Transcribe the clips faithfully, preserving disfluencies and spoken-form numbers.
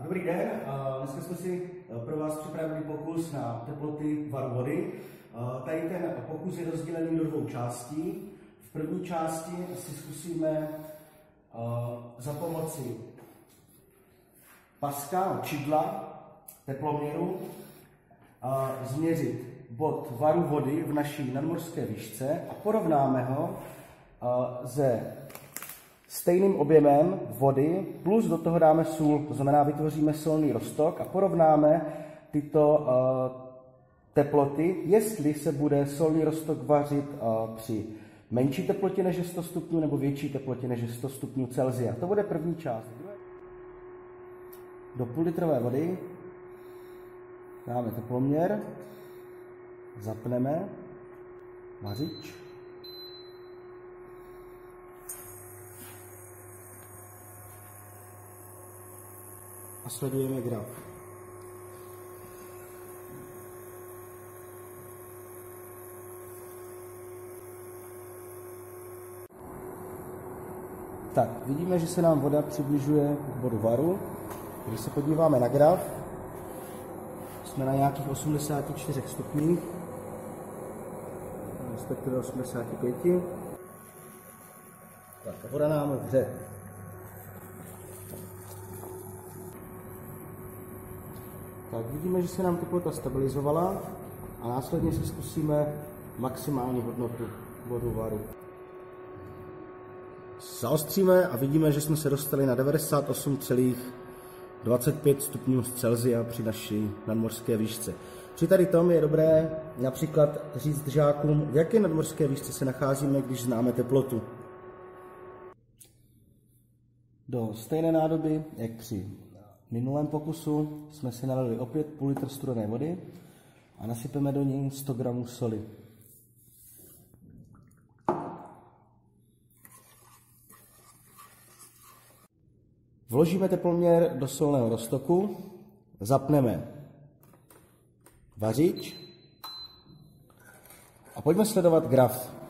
Dobrý den, dneska jsme si pro vás připravili pokus na teploty varu vody. Tady ten pokus je rozdělený do dvou částí. V první části si zkusíme za pomoci paska, čidla, teploměru změřit bod varu vody v naší nadmořské výšce a porovnáme ho se stejným objemem vody, plus do toho dáme sůl, to znamená vytvoříme solný roztok a porovnáme tyto uh, teploty, jestli se bude solný roztok vařit uh, při menší teplotě než sto stupňů nebo větší teplotě než sto stupňů Celsia. To bude první část. Do půl litrové vody dáme teploměr, zapneme vařič. A sledujeme graf. Tak, vidíme, že se nám voda přibližuje k bodu varu. Když se podíváme na graf, jsme na nějakých osmdesáti čtyřech stupních, respektive osmdesáti pěti. Tak, a voda nám vře. Tak vidíme, že se nám teplota stabilizovala a následně si zkusíme maximální hodnotu bodu varu. Zaostříme a vidíme, že jsme se dostali na devadesát osm celá dvacet pět stupňů Celsia při naší nadmořské výšce. Při tady tom je dobré například říct žákům, v jaké nadmořské výšce se nacházíme, když známe teplotu. Do stejné nádoby, jak při v minulém pokusu, jsme si nalili opět půl litr studené vody a nasypeme do ní sto gramů soli. Vložíme teploměr do solného roztoku, zapneme vařič a pojďme sledovat graf.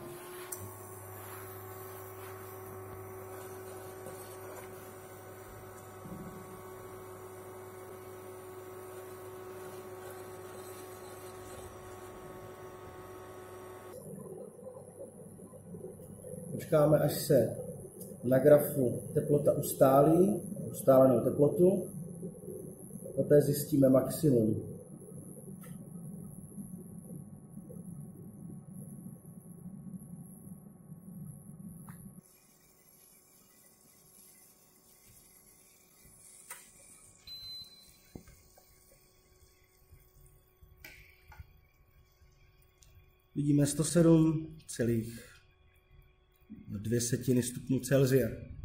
Počkáme, až se na grafu teplota ustálí, ustálenou teplotu, poté zjistíme maximum. Vidíme sto sedm celá dvě setiny stupňů Celsia.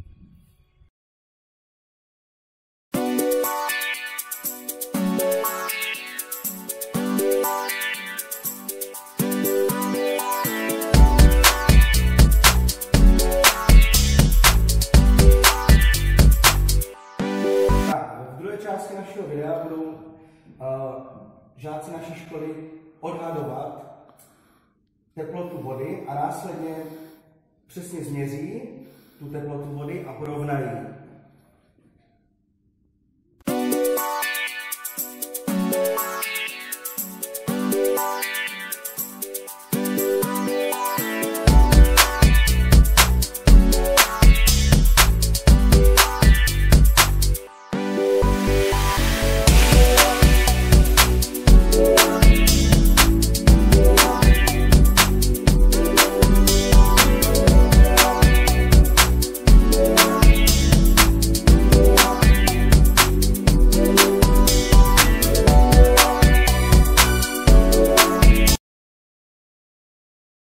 V druhé části našeho videa budou uh, žáci naší školy odhadovat teplotu vody a následně přesně změří tu teplotu vody a porovnají.